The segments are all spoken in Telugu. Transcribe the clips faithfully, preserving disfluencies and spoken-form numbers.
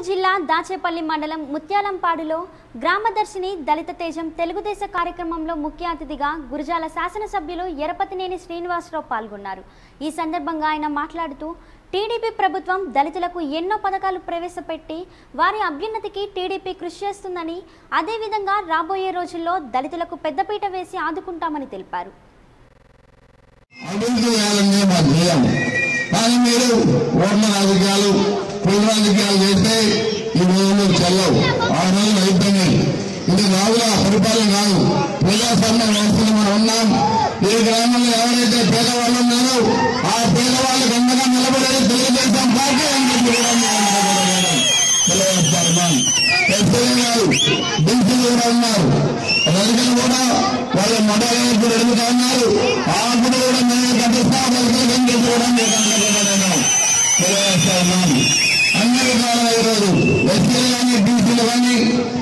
జిల్లా దాచేపల్లి మండలం ముత్యాలంపాడులో గ్రామదర్శిని దళిత తేజం తెలుగుదేశం కార్యక్రమంలో ముఖ్య అతిథిగా గురజాల శాసనసభ్యులు యరపతినేని శ్రీనివాసరావు పాల్గొన్నారు। ఈ సందర్భంగా ఆయన మాట్లాడుతూ టీడీపీ ప్రభుత్వం దళితులకు ఎన్నో పథకాలు ప్రవేశపెట్టి వారి అభ్యున్నతికి టీడీపీ కృషి చేస్తుందని, అదే విధంగా రాబోయే రోజుల్లో దళితులకు పెద్దపీట వేసి ఆదుకుంటామని తెలిపారు। కానీ మీరు ఓట్ల రాజకీయాలు కుల రాజకీయాలు చేస్తే ఈ రోజుల్లో చెల్లవు, ఆ రోజులు అయిపోయినాయి। ఇది రాజుల పరిపాలన కాదు, ప్రజాస్వామ్య వ్యవస్థలో మనం ఉన్నాం। ఈ గ్రామంలో ఎవరైతే పేదవాళ్ళు ఉన్నారో ఆ పేదవాళ్ళకి అండగా నిలబడేది తెలుగుదేశం పార్టీ అని చెప్పి తెలియజేస్తారు। ఎస్పీలు గారు డీసీలు కూడా ఉన్నారు, రైతులు కూడా వాళ్ళ మొదలైన అడుగుతా ఉన్నారు। ఆకులు కూడా మేము కట్టిస్తాం, రైతులు కూడా తెలియజేస్తా ఉన్నాం। అన్ని విధాలుగా ఈరోజు ఎస్పీలు కానీ డీసీలు కానీ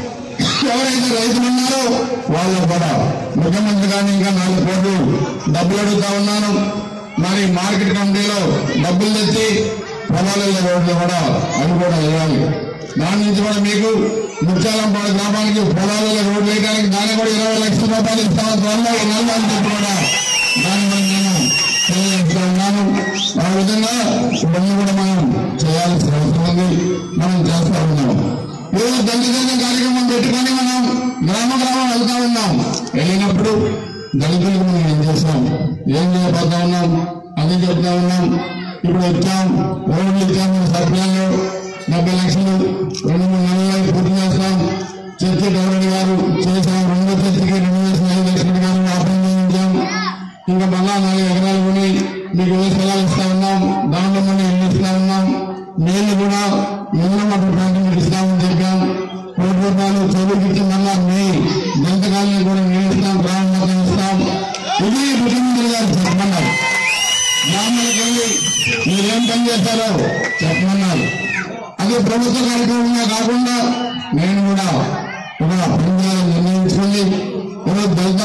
ఎవరైతే రైతులు ఉన్నారో వాళ్ళు కూడా ముఖ్యమంత్రి కానీ ఇంకా నాలుగు కోట్లు డబ్బులు అడుగుతా ఉన్నాను। మరి మార్కెట్ కమిటీలో డబ్బులు తెచ్చి పొలాలలో రోడ్లు కూడా అవి కూడా వేయాలి। దాని నుంచి కూడా మీకు ముత్యాలంపాడు గ్రామానికి పొలాలలో రోడ్లు వేయడానికి దాన్ని కూడా ఇరవై లక్షల రూపాయలు ఇస్తాను త్వరలో ఈ నెల అని చెప్పి కూడా దాని మీద నేను తెలియజేస్తూ ఉన్నాను। ఆ విధంగా ఇవన్నీ కూడా మనం చేయాల్సిన అవసరం ఉంది, మనం చేస్తా ఉన్నాం। ఏదో దళిత కార్యక్రమం పెట్టుకొని మనం గ్రామ గ్రామం వెళ్తా ఉన్నాం। వెళ్ళినప్పుడు దళితులకు మనం ఏం చేస్తాం, ఏం చేయబోతా ఉన్నాం అని చెప్తా ఉన్నాం। ఇప్పుడు ఇచ్చాం, రోడ్లు ఇచ్చాం, సర్ప్లాన్లు డెబ్బై లక్షలు రెండు మూడు నెలలు పూర్తి చేస్తాం। చర్చి గవర్నర్ గారు చేసాం, రెండో చర్చికి రెండు వేల ఐదు లక్షల గారు ఆపరేషన్ ఇంకా మళ్ళా నాలుగు ఎకరాలు కొని మీకు ఏ స్థలాలు ఇస్తా ఉన్నాం, దాంట్లో మనం ఇల్లు ఇస్తా ఉన్నాం। నీళ్లు కూడా ఎన్నో మట్టి ప్రాంతం ఇస్తామని చెప్పాం। కోటి రూపాయలు చెరువుకి ఇచ్చి మళ్ళా మీ జంతకాలని కూడా నీళ్ళు ఇస్తాం, గ్రామం మొత్తం ఇస్తాం। ఇది ముఖ్యమంత్రి గారు చెప్పమన్నారు। గ్రామాలకు వెళ్ళి మీరేం పని చేస్తారో చెప్పమన్నారు। అదే ప్రభుత్వ కార్యక్రమంగా కాకుండా నేను కూడా ఒక పనిచేయాలని నిర్ణయించుకుని ఈరోజు దళిత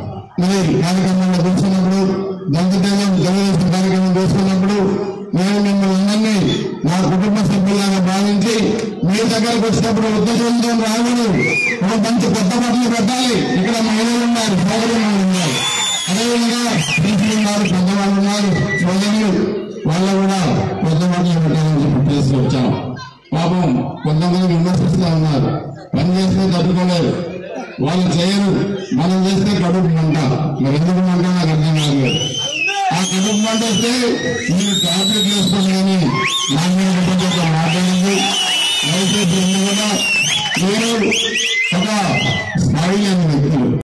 మరి కార్యక్రమంలో కూర్చున్నప్పుడు దళిత తేజం తెలుగుదేశం కార్యక్రమం చేసుకున్నప్పుడు నేను మిమ్మల్ని అందరినీ నా కుటుంబ సభ్యులాగా భావించి మీ దగ్గరకు వచ్చినప్పుడు ఉద్దేశంతో రాకూడదు, ఒక మంచి కొత్త బట్టలు పెట్టాలి। ఇక్కడ మహిళలు ఉన్నారు, సోదరులు ఉన్నారు, అదేవిధంగా టీచర్లు ఉన్నారు, పెద్దవాళ్ళు ఉన్నారు, సోదరులు వాళ్ళు కూడా కొత్త బట్టలు పెట్టాలని చెప్పి తీసుకొచ్చాం। పాపం కొంతమంది విమర్శిస్తూ ఉన్నారు, పని చేస్తే తట్టుకోలేరు, వాళ్ళు చేయరు, మనం చేస్తే కడుపు మంట। మరి ఎందుకు మంట నాకు అర్థం కాదు। ఆ కడుపు మంట వస్తే మీరు టాబ్లెట్లు వేసుకోండి కానీ నా మీద మాట్లాడింది దయచేసి కూడా మీరు ఒక స్థాయి అని వ్యక్తులు